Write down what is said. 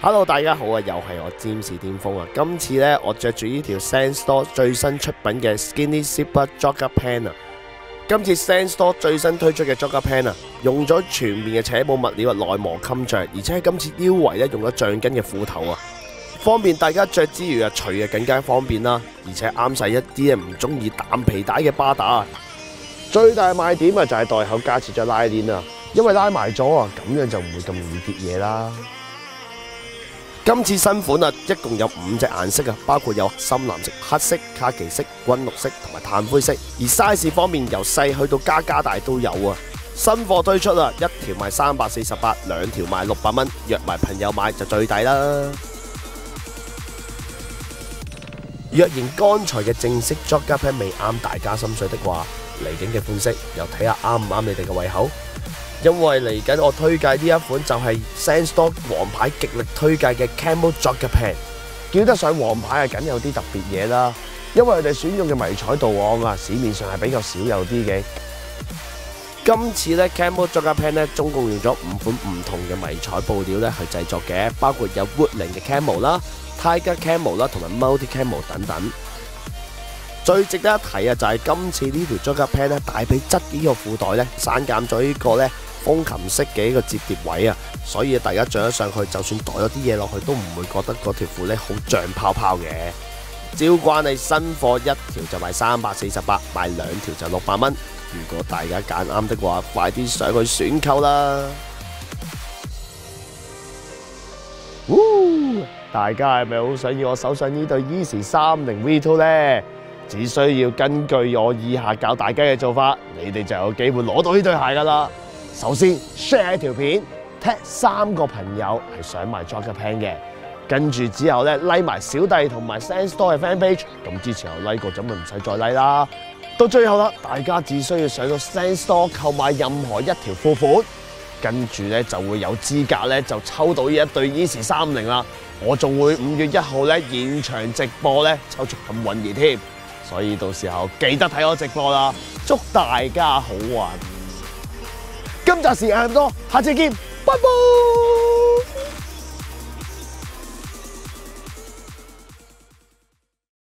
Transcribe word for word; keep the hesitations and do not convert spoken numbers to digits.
Hello， 大家好啊，又係我占士巔峰啊！今次呢，我着住呢條 SanStorm 最新出品嘅 Skinny Zipper Jogger Pant 啊！今次 SanStorm 最新推出嘅 Jogger Pant 啊，用咗全面嘅扯布物料啊，內磨襟着，而且喺今次腰圍咧用咗橡筋嘅褲頭啊，方便大家着之餘啊，除啊更加方便啦，而且啱晒一啲唔中意彈皮帶嘅巴打啊！最大賣點啊就係袋口加設咗拉鏈啊，因為拉埋咗啊，咁樣就唔會咁容易跌嘢啦。今次新款啊，一共有五隻顏色啊，包括有深藍色、黑色、卡其色、軍綠色同埋炭灰色。而 size 方面由細去到加加大都有啊。新貨推出啊，一條賣三百四十八，兩條賣六百蚊，約埋朋友買就最抵啦。若然剛才嘅正式 Jogger Pant 未啱大家心水的話，嚟緊嘅款式又睇下啱唔啱你哋嘅胃口。因為嚟緊我推介呢一款就係 SanStorm 王牌極力推介嘅 Camo Jogger Pant， 叫得上王牌啊，梗有啲特別嘢啦。因為佢哋選用嘅迷彩導網啊，市面上係比較少有啲嘅。今次咧 Camo Jogger Pant 咧，總共用咗五款唔同嘅迷彩布料咧去製作嘅，包括有 Woodland 嘅 Camo 啦、Tiger Camo 啦同埋 Multi Camo 等等。最值得一提啊，就係今次呢條 Jogger Pant 咧，帶俾側呢個褲袋咧，刪減咗呢個咧風琴式嘅一個摺疊位啊，所以大家着咗上去，就算袋咗啲嘢落去，都唔會覺得嗰條褲咧好脹泡泡嘅。照慣你新貨一條就賣三百四十八，賣兩條就六百蚊。如果大家揀啱的話，快啲上去選購啦！大家係咪好想要我手上呢對 Yeezy 三零 V 二 呢？只需要根據我以下教大家嘅做法，你哋就有機會攞到呢對鞋噶啦。首先 share 條片 ，tag 三個朋友係想買 Jogger Pant 嘅，跟住之後咧 like 埋小弟同埋 SanStorm 嘅 fan page， 咁之前有 like 過咁咪唔使再 like 啦。到最後啦，大家只需要上到 SanStorm 購買任何一條褲款，跟住咧就會有資格咧就抽到呢一對 Yeezy 三零啦。我仲會五月一號咧現場直播咧抽出幸運兒添，所以到時候記得睇我直播啦。祝大家好運！今集時間係咁多，下次見，拜拜。